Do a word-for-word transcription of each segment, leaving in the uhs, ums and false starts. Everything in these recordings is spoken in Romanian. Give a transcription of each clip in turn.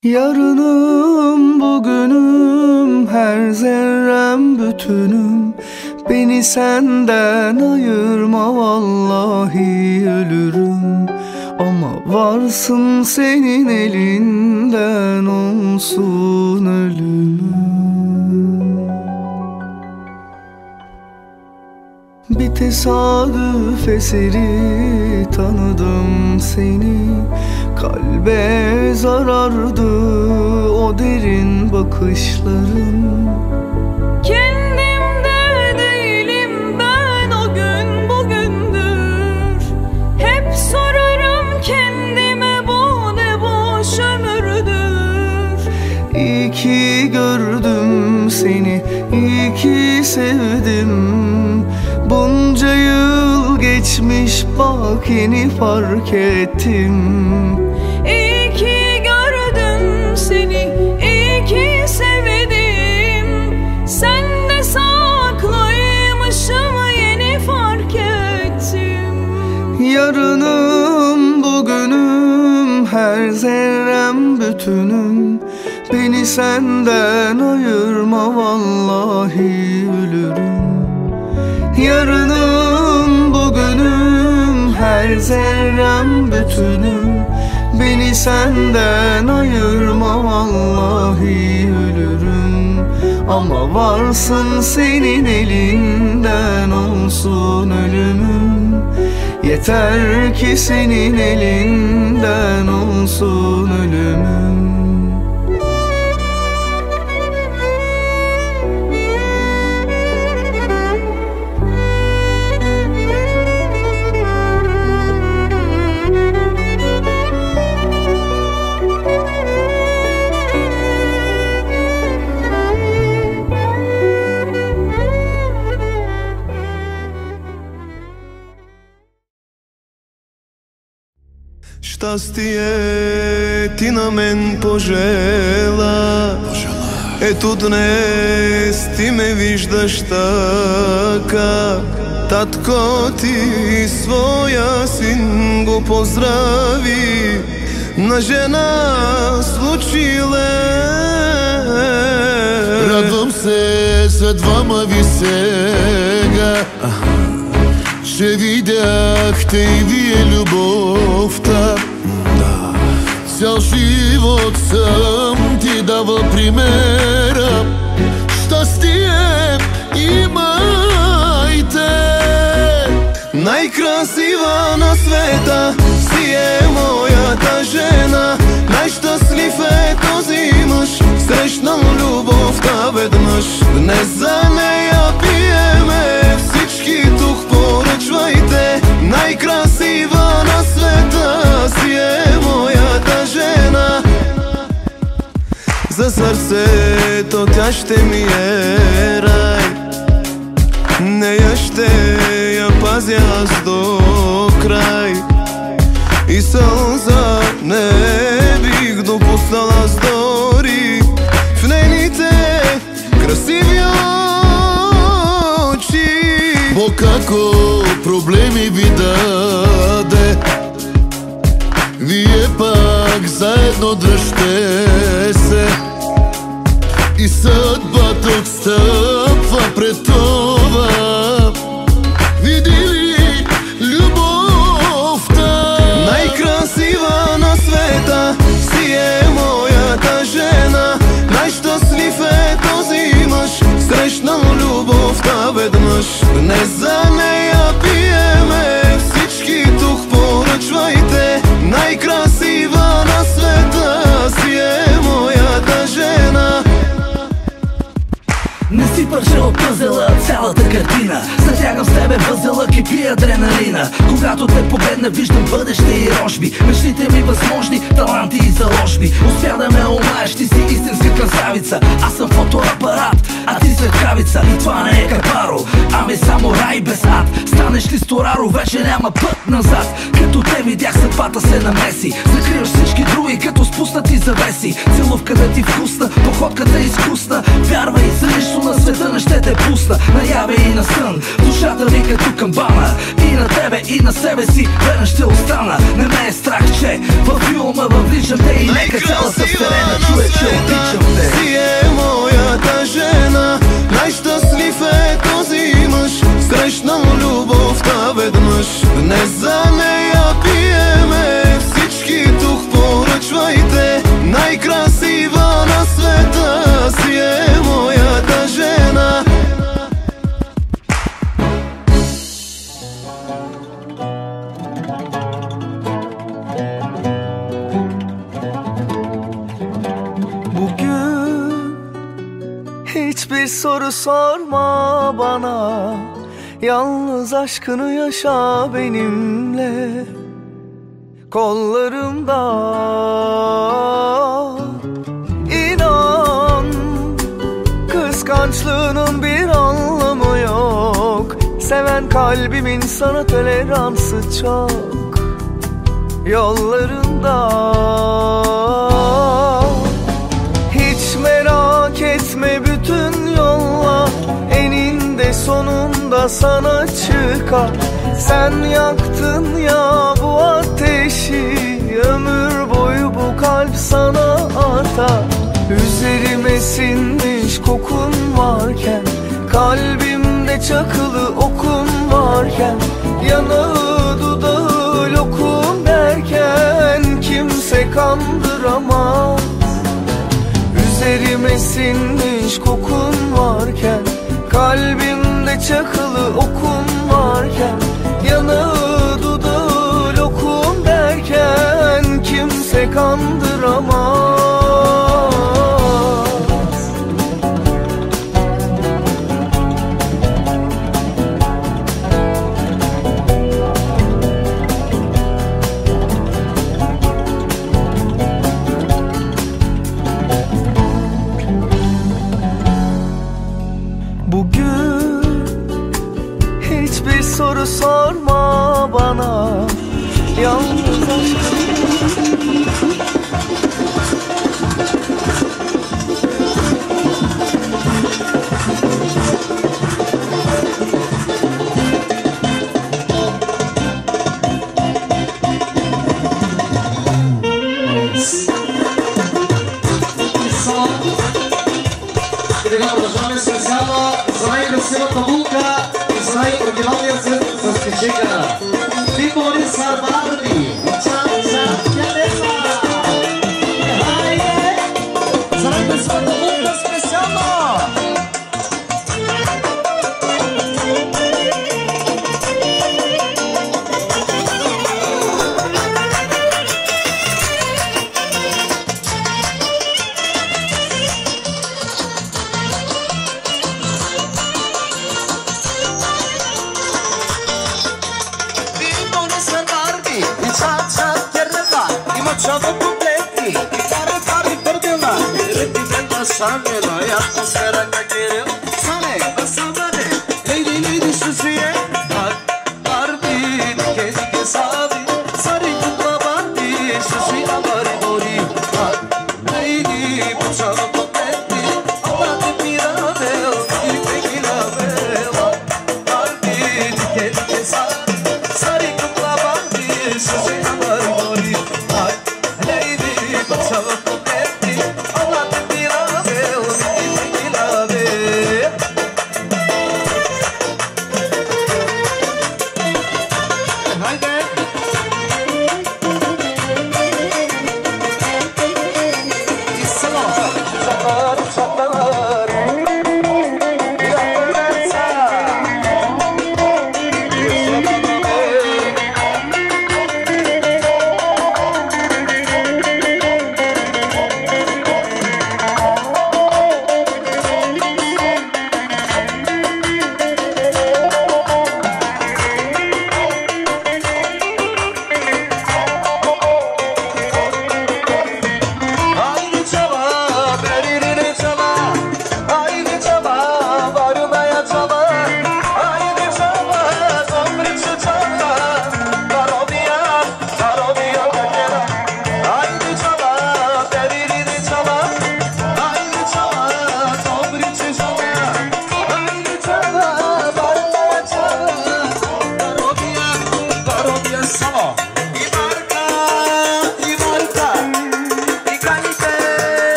Yarınım bugünüm, her zerrem bütünüm. Beni senden ayırma, vallahi ölürüm. Ama varsın senin elinden olsun ölümüm. Bir tesadüf eseri tanıdım seni. Kalbe zarardı o derin bakışların. Kendimde değilim ben, o gün bugündür. Hep sorarım kendime, bu ne boş ömürdür. İyi ki gördüm seni, iyi ki sevdim. Bunca yıl geçmiş, bak yeni fark ettim. İyi ki gördüm seni, iyi ki sevdim. Sen de saklıymışım, yeni fark ettim. Yarınım bugünüm, her zerrem bütünüm. Beni senden ayırma, vallahi ölürüm. Yarınım bugünüm, her zerrem bütünüm. Beni senden ayırma, vallahi ölürüm. Ama varsın senin elinden olsun ölümüm. Yeter ki senin elinden olsun ölümüm. Щастие ти на мен пожела, ето днес ти ме виждаш така. Татко ти своя син го поздрави, на жена случиле. Радвам се за двама ви сега, че видяхте и вие любовта. Цял живот съм ти дава примера. Щастие имайте. Най-красива на света си е моята жена. Най-щастлив е този мъж, срещнал любовта веднъж. Днес за нея пиеме, всички тук поръчвайте. Най-красива на света си е моята жена. За сърцето тя ще ми е рай, нея ще я пазя аз до край. И сълза не бих допуснал аз дори в нейните красиви очи. Бог ако проблеми ви даде, вие пак заедно дръжте се. И съдбата отстъпва пред това. Види ли любовта? Най-красива на света си е моята жена. Най-щастлив е този мъж, срещнал любовта веднъж. Днес за нея пиеме, всички тук поръчвайте. Най-красива на света си е моята жена. Не си пържа от пъзела цялата картина. Затягам с тебе възела, кипи адреналина. Когато те погледна, виждам бъдеще и рожби. Мечтите ми възможни, таланти и заложби. Успя да ме омаеш, ти си истинска красавица. Аз съм фотоапарат, а ти светкавица и това не е Карпаро, ами само рай без ад. Станеш ли стораро, вече няма път назад. Като те видях съдбата се намеси, закриваш всички други като спуснати завеси. Целувката ти вкусна, походката е изкусна. Вярвай, за нищо на света не ще те пусна. Наяве и на сън, душата ви като камбана. И на тебе, и на себе си верен ще остана. Не ме е страх, че във филма въвличам те и нека цялата вселена чуе, че обичам те. Си е моята жена, най-щастлив е този мъж. Срещнал любовта веднъж, днес за нея пиеме. Всички тук поръчвайте, най-красива на света си е моята жена. Bugün hiçbir soru sorma bana, yalnız aşkını yaşa benimle. Kollarımda inan, kıskançlığının bir anlamı yok. Seven kalbimin sana toleransı çok. Yollarında hiç merak etme, bütün yollar eninde sonunda sana çıkar. Sen yaktın ya bu ateşi, ömür boyu bu kalp sana artar. Üzerime sinmiş kokun varken, kalbimde çakılı okun varken, yanağı dudağı lokum derken kimse kandıramaz. Üzerime sinmiş kokun varken, kalbimde çakılı okun varken, yanağı dudağı lokum derken kimse kandıramaz. Bugün hiçbir soru sorma bana, yalnız aşkım. Красивата булка и за най-оригиналния цвет с печека. Ти Борис Сарбарди, ча-ча, тянеса. Хайде! За най-красивата булка специално! Чава комплети и каре кари пърдела. Рети бела шамела, и атмосфера какерел. Сане, басамане, лейди, лейди, шушие. Барби, кези ке сави, сари кутла барби, шуши амари дори. Лейди, чава комплети, ала те пирабел, и текилабел. Барби, кези ке сави, сари кутла барби, шуши амари дори. Allah te pira,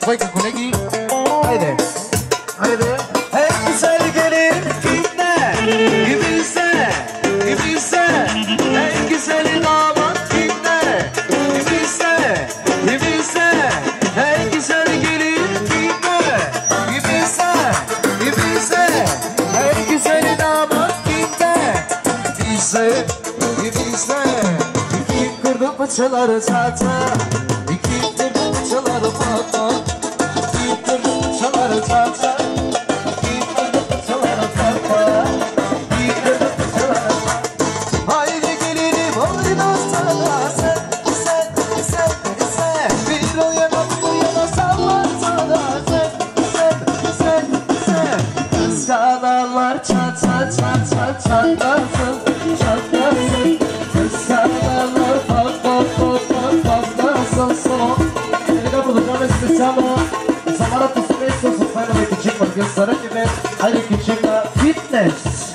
Двойка, колеги. Хайде. Хайде. Ей, güzel gelin kimde? Kimse, kimse. Ey güzel damat kimde? Kimse, kimse. Ey güzel gelin kimde? Kimse, kimse. Ey güzel damat kimde? Kimse, kimse. İki kırdı paçaları çata, iki kırdı paçaları pata, iki kırdı paçaları çata. Haydi gelinim oynasana sen, sen, sen, sen. Bir o yana bu yana sallasana sen, sen, sen, sen. Kıskanalar çat çat çat çat çatlasın, çatlasın. Kıskanalar pat pat pat pat patlasın son. Сега продължаваме специално за Марата семейство с феновете чик организаторите. Хайде кичим на фитнес.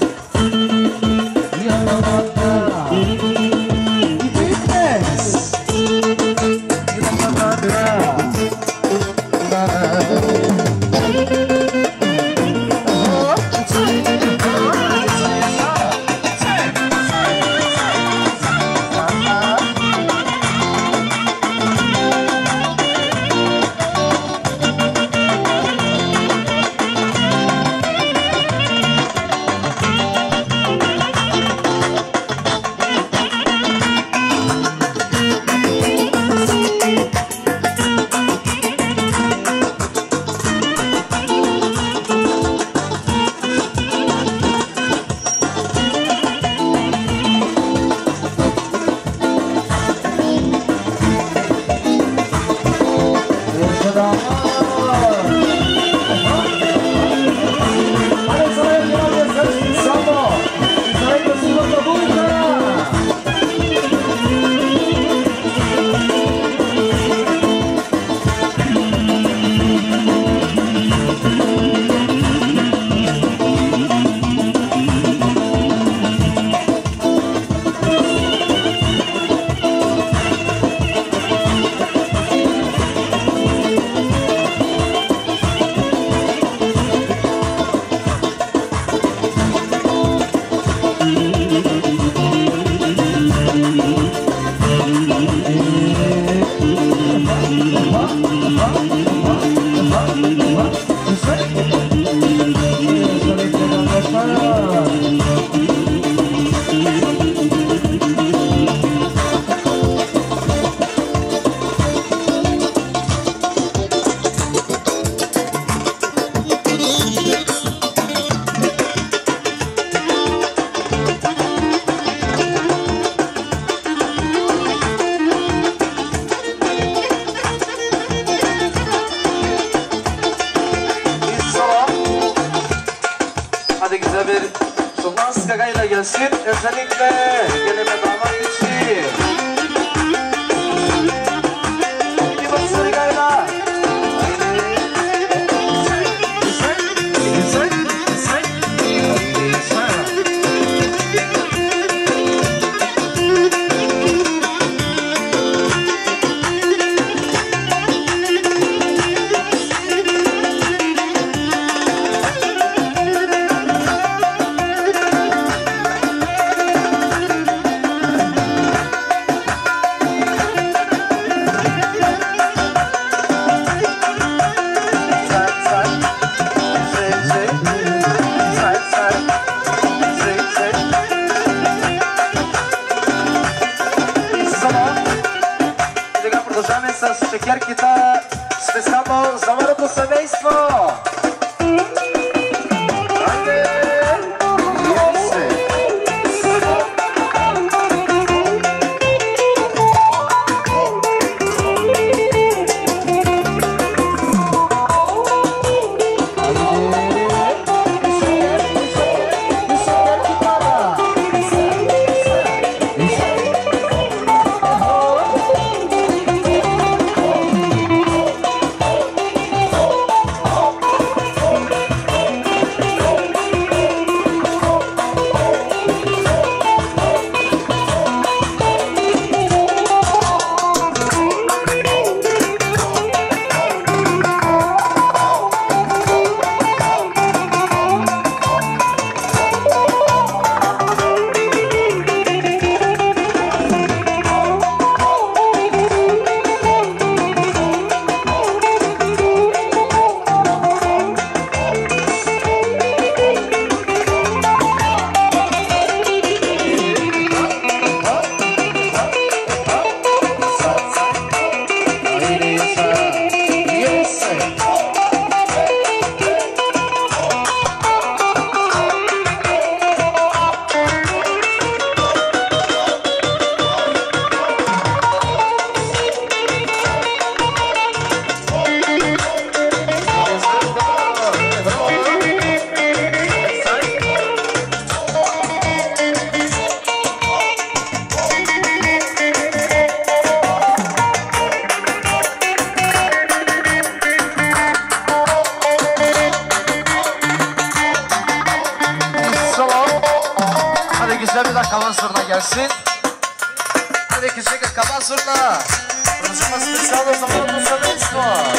Merci. Avec que chega acabar sur là. Programa especial do Salão do Silêncio.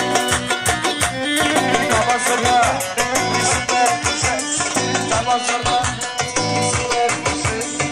Acabar sur là. Super sucesso. Acabar sur lá. Super sucesso.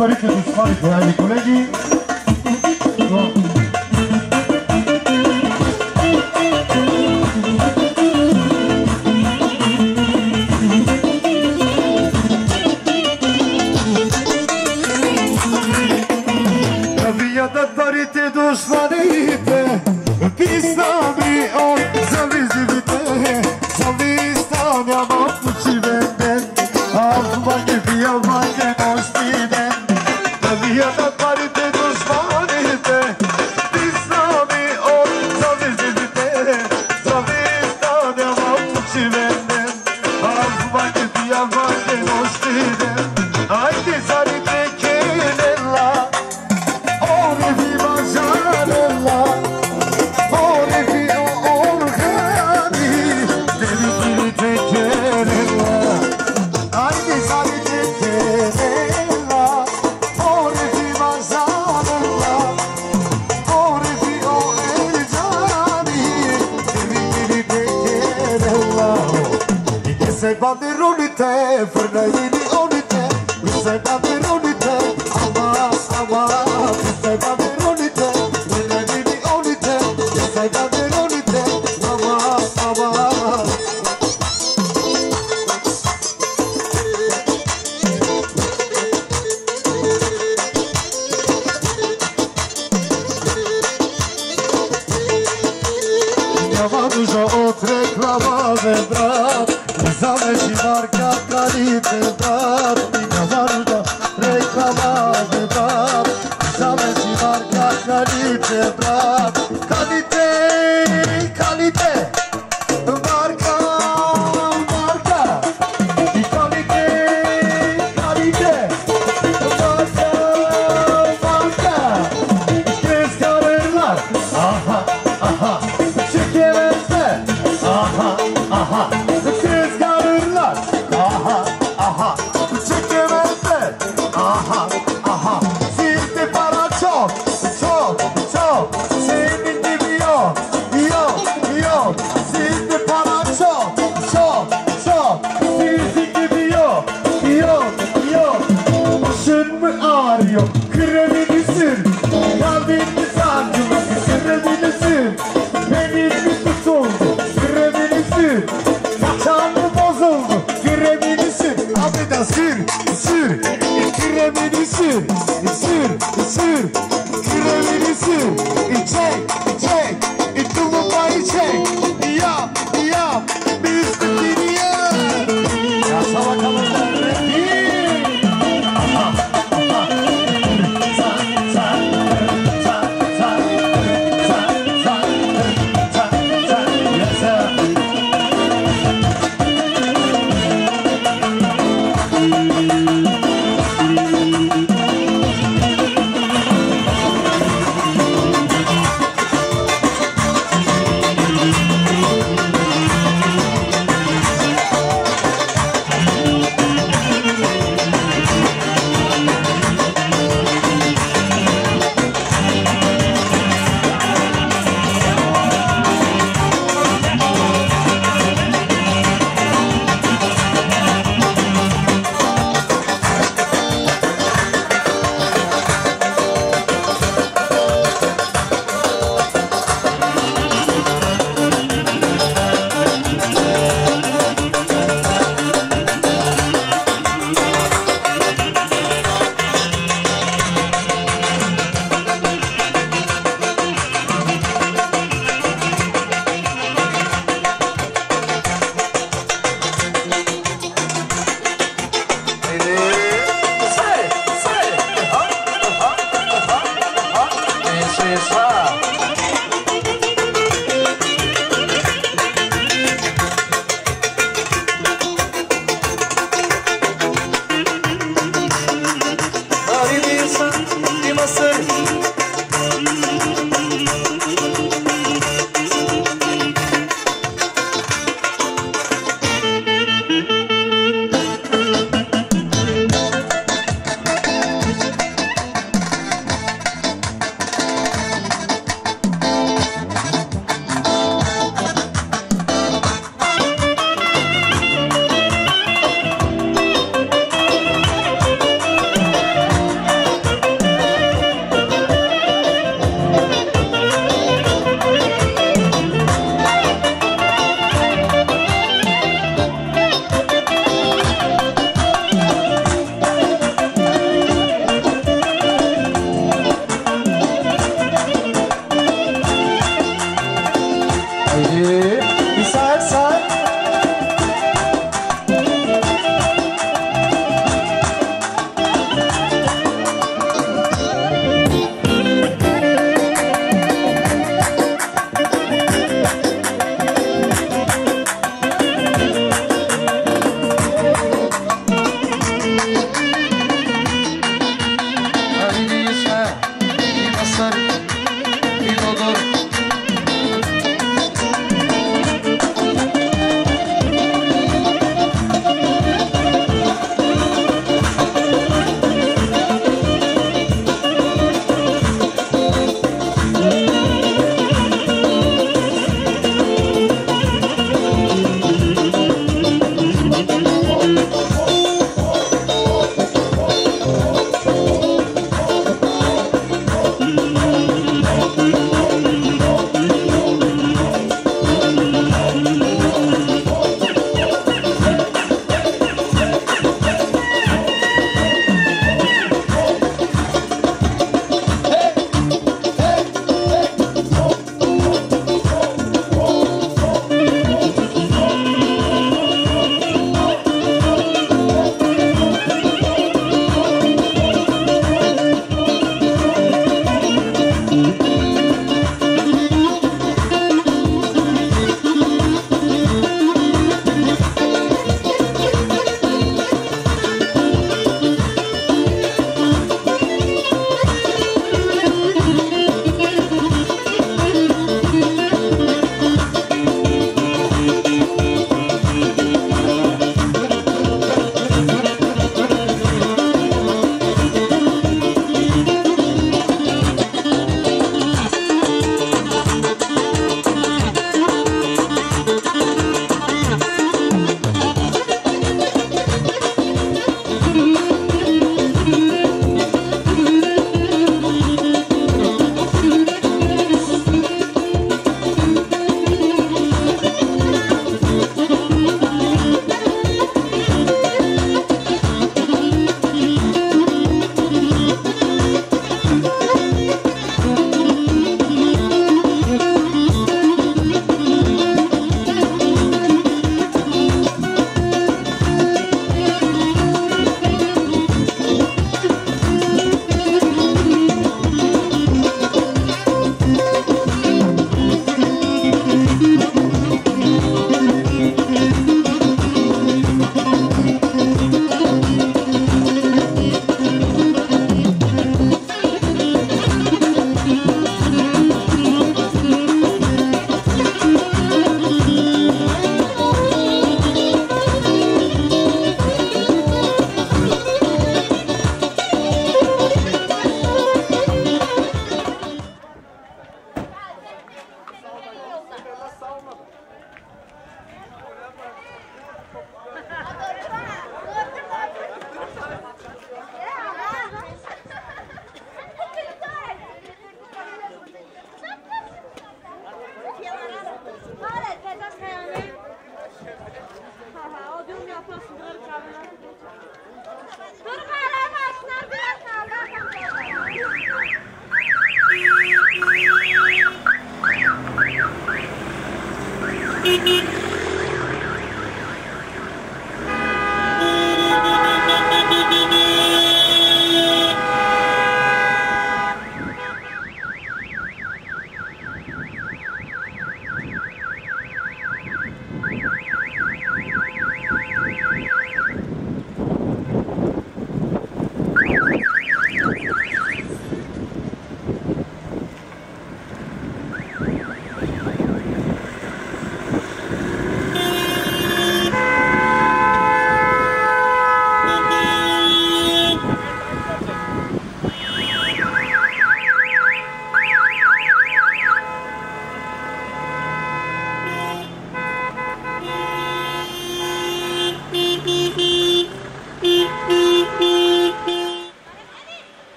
părinte dușmanite, hai colegii. Dușmanite, pista mi on, zavizivite, zavista mi-am apucivete, acum che via manche non stide, la via da parite dușmanite, pista mi on, zavizivite, zavista mi-am apucivete, acum che via manche non stide, haide zarite chenella, ore viva janella, ore viva organi, devi dirite chenella, haide zarite chenella, ore viva janella, ore viva organi, devi dirite chenella. E che sei banderonite, fernandini onite, che sei banderonite, ama, ama, che sei banderonite, fernandini onite, che sei banderonite, ama, ama. Miała dużo odreklamowy brat, zależy marka kality brat. Miała dużo reklamowy brat, zależy marka kality brat. Kalite, kalite, marka, marka. I kalite, kalite, marka, marka. Kreskaverler, aha, aha. Çekeverse, aha, aha. Kreskaverler, aha, aha. Çekeverse, aha, aha. Sizde para çok, çok, çok. Senin gibi yok, yok, yok. Sizde para çok, çok, çok. Sizin gibi yok, yok, yok. Başın mı ağrıyor? Kremini sür, kalbini sancılı, kremini sür. Benim mi tutuldu? Kremini sür. Saçan mı bozuldu? Kremini sür. Abi de sür, sür. Kremini sür, sür, sür. Kremini sür. Çek, çek. Tulumbayı çek. Yap, yap. Biz bütünü yap. Yasa bakalım. Aha, aha. Sa, sa, sa, sa, sa, sa, sa, sa, yes, sir.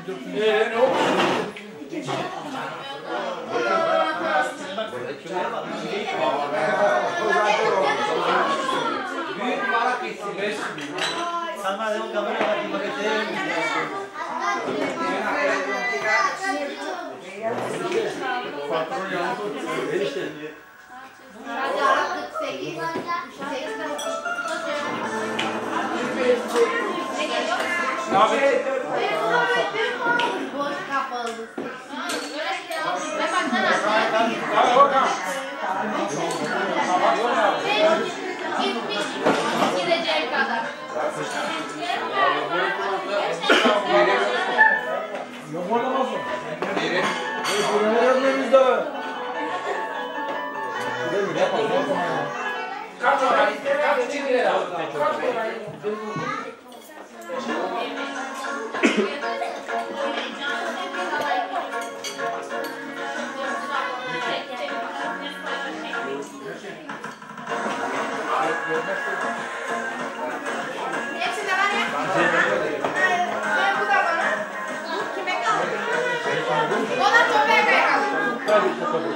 Eee ne oldu? Büyük barak gitsin. beş bin. Sama yung kamera lagi magaling. Boş kapalı. Gitmiş. Gideceğim kadar. Yok olamazsın. Ne yapmamız da? Kaç orayı? Kaç çizgiler aldın? Kaç orayı? Hepsi de var ya. Ben bu da bana. Kime kaldı? Ona Topeka'ya kaldı.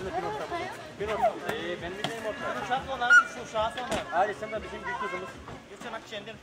ikisini bir orta. Bir orta. Ee, benim bildiğim orta. Uşak olan şu uşağı sonra. Hayır sen de bizim büyük kızımız. Geçen akşamdır.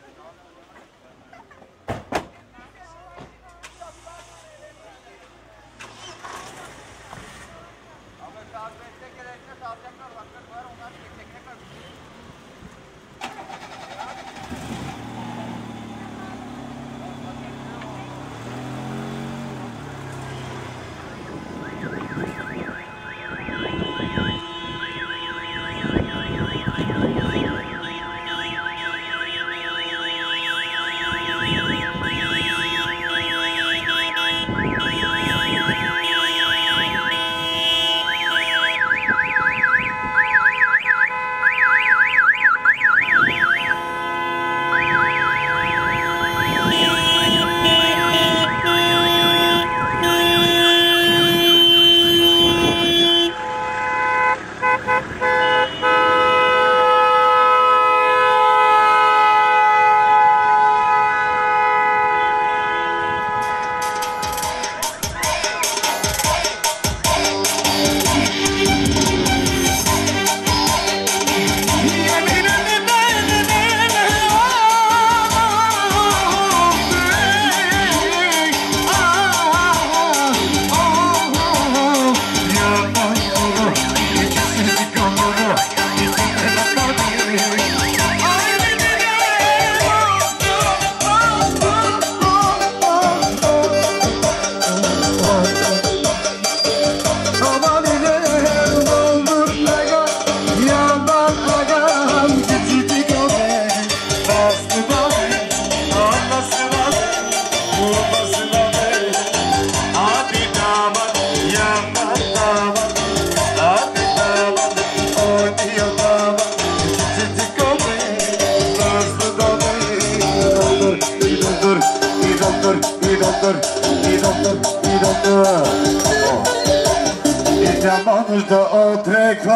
Zamanında o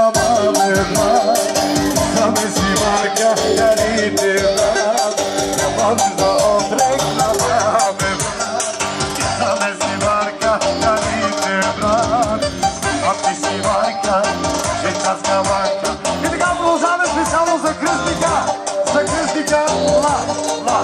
reklamlarına Samesi marka yarıdırlar Zamanında o reklamlarına Samesi marka yarıdırlar Samesi marka Švečarska marka I така продължаваме специално за кръстника За кръстника Ла, ла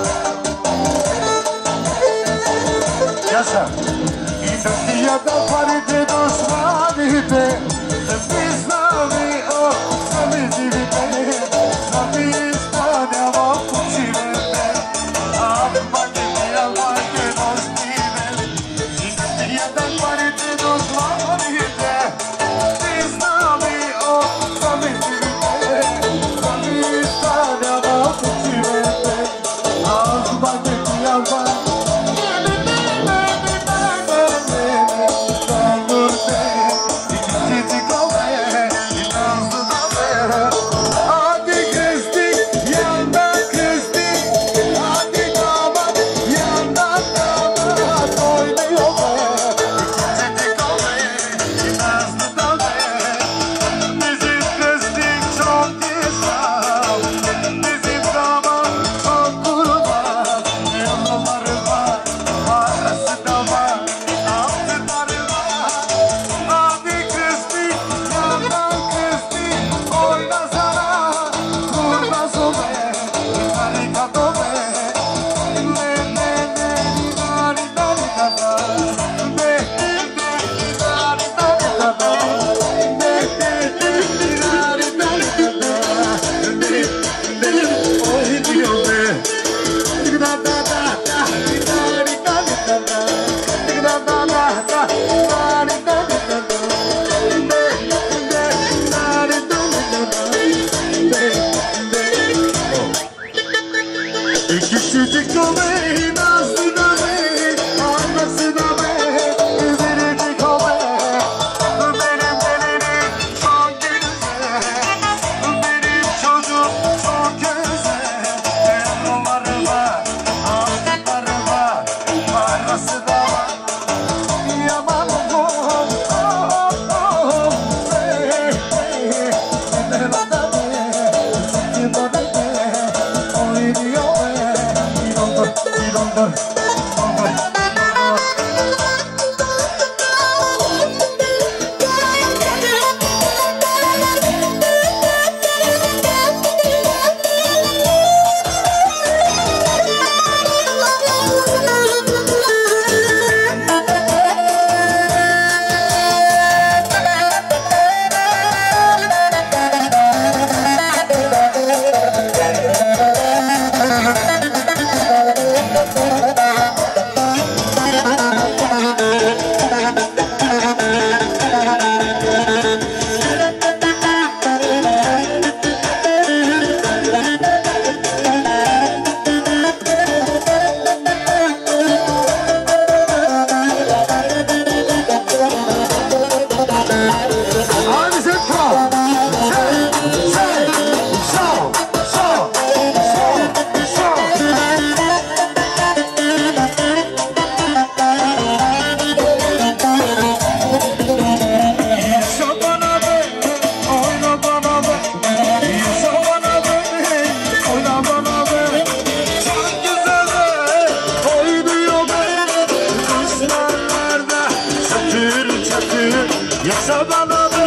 Яша И дългията парите дошманите Писнали от сами живите Сами изпълнява почивете А пакети, а паке нощиве И дългията парите дошманите Писнали от сами живите Сами изпълнява почивете А пакети, а паке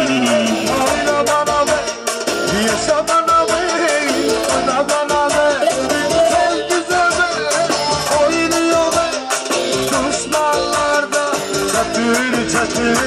Oyna bana ver, yaşa bana ver, bana bana ver. Sen güzel ver, oynuyor ver. Düşmanlarda çatır çatır.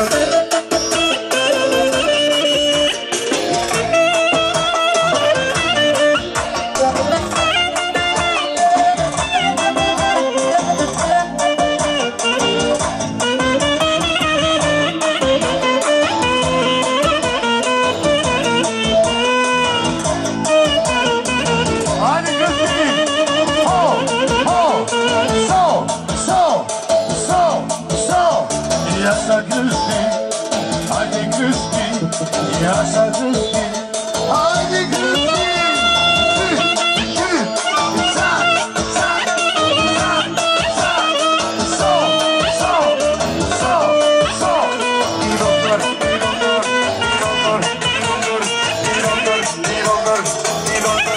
Yaşa Gülsün, hadi Gülsün, yaşa Gülsün, hadi Gülsün. Gül, gül, sen, sen, sen, sen, sol, sol, sol, sol. İronlar, İronlar, İronlar, İronlar, İronlar, İronlar, İronlar.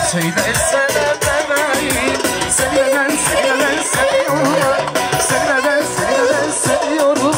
Söyle sana bebeğim Seni ben seni ben seviyorum Seni ben seni ben seviyorum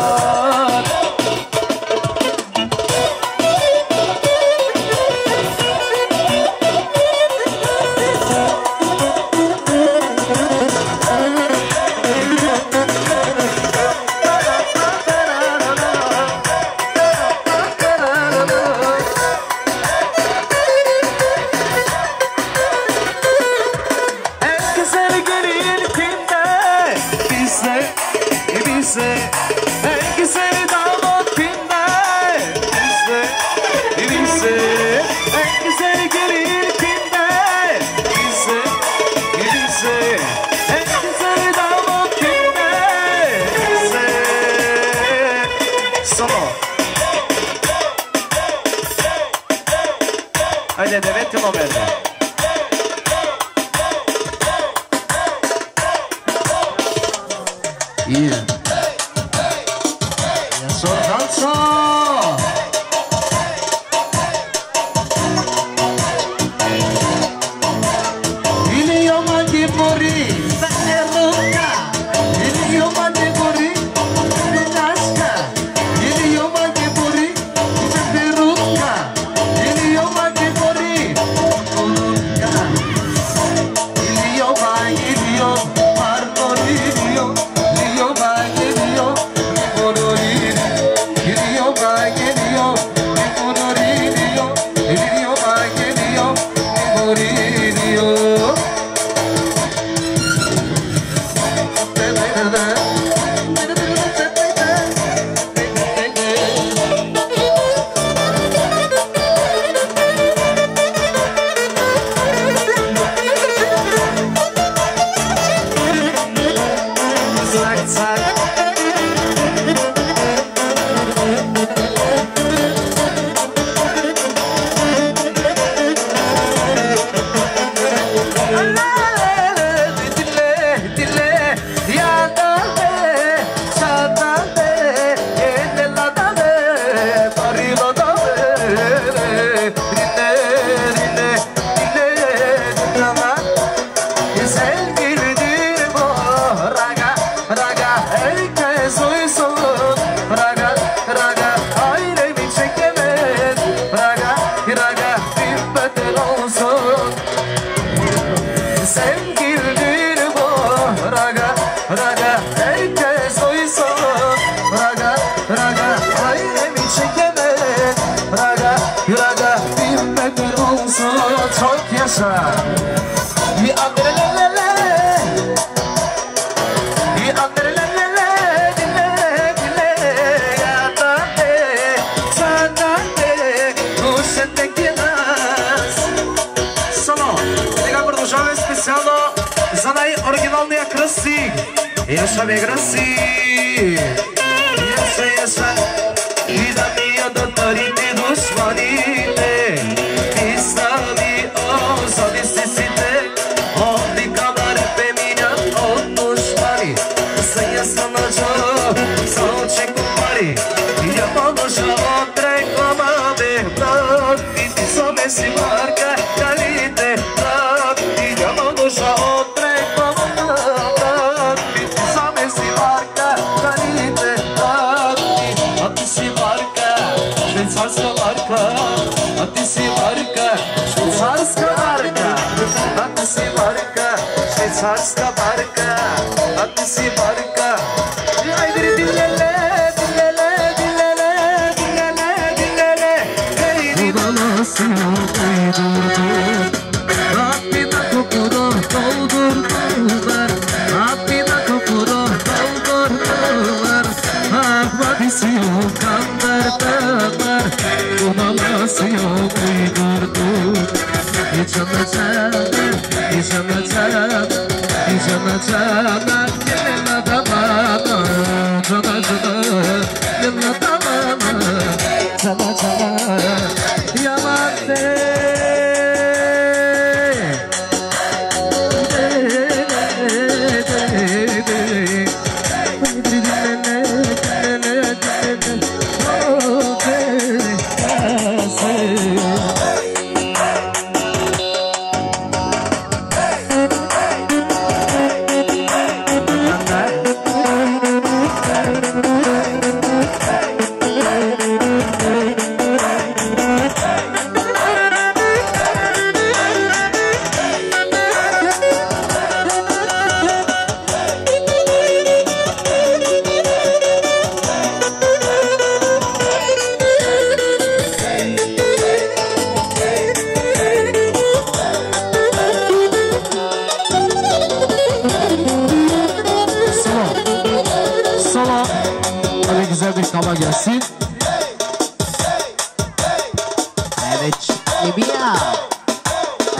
Haydi devetti momento. Yeah. Ja sono danzo. Il io mangi morì, bene rotta. Il io mangi morì, bene nasca. Il io mangi morì, bene rotta. Il io mangi morì, rotta. Il io mangi io, parlo io. Io mangi io, mi muoio io. Io mangi io, mi muoio io. Io mangi io, mi muoio io. Çok yaşa. Bir andrelelele. Bir andrelelele. Dile dile ya da de. Sana de. Usted nas. Solo. Сега продължаваме специално за най-оригиналния кръстик. Яша кръстик. Яша, яша. И да ми я да тарите душманите. Islami ozadi sesite Ovdje kamare peminja od dušmani Sve je sanađo za oče kumari Ja monoša od reklamame Brat, i ti zove si marka kalite Brat, i ja monoša od reklamame Brat, i ti zove si marka kalite Brat, a ti si marka, švejcarska marka A ti si marka, švejcarska marka A ti si marka, švejcarska marka A ti si marka Ajde dilele, dilele, dilele, dilele, dilele Hej, dilele Apina kokuro, doldur, doldur Apina kokuro, doldur, doldur Ahmadi si o kandar, kandar Nasıl yok uydurdu İçana cana, içana cana İçana cana, gelin adama Cana cana, gelin adama Cana cana, yaman de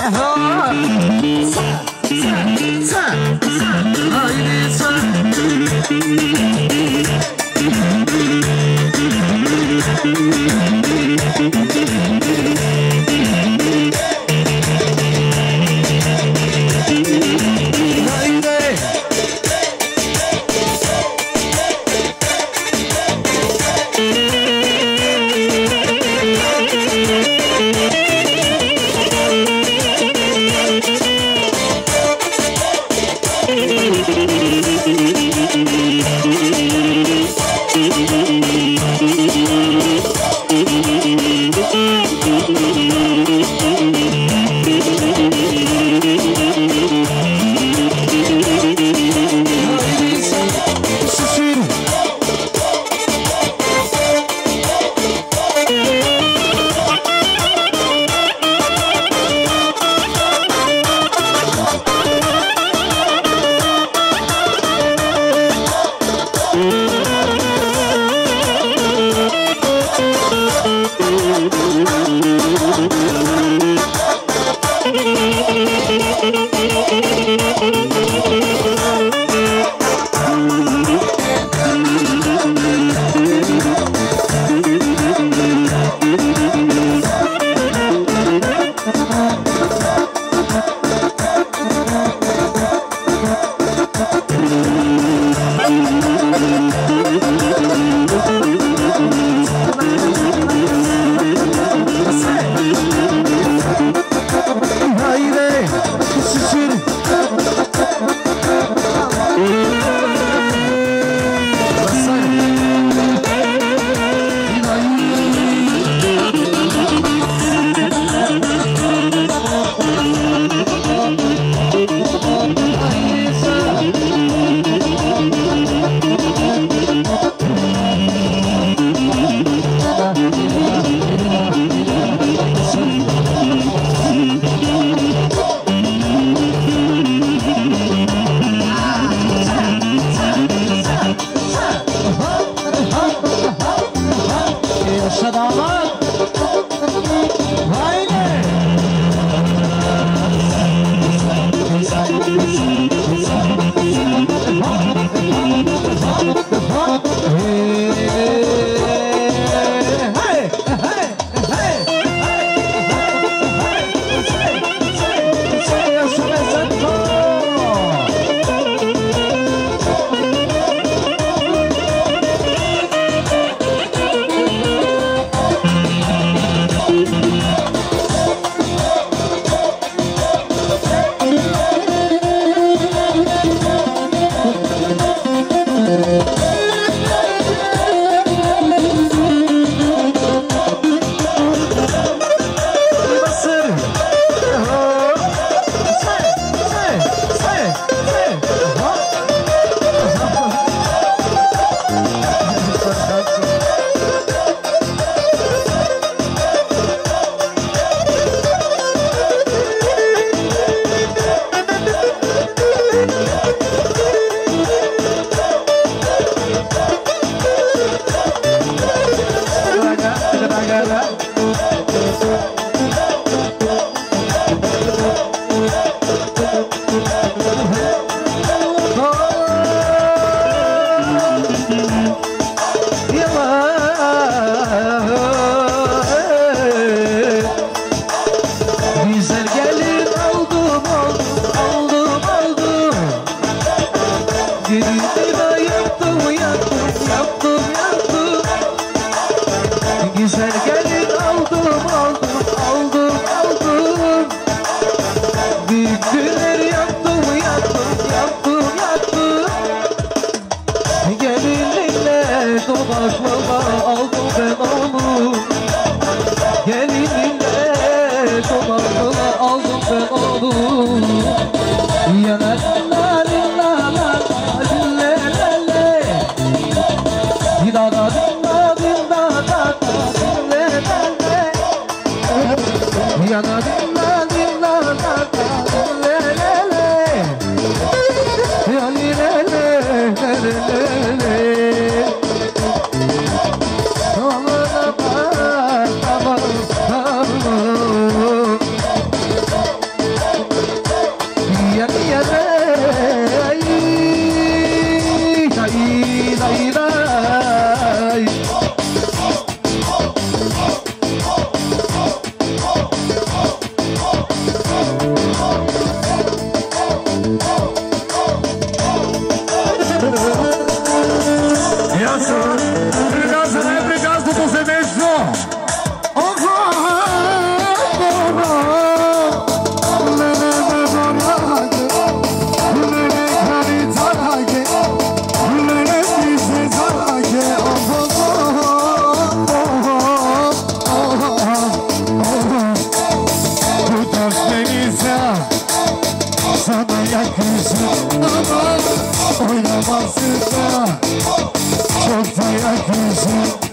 Haydi yakışır da, çok da yakışır.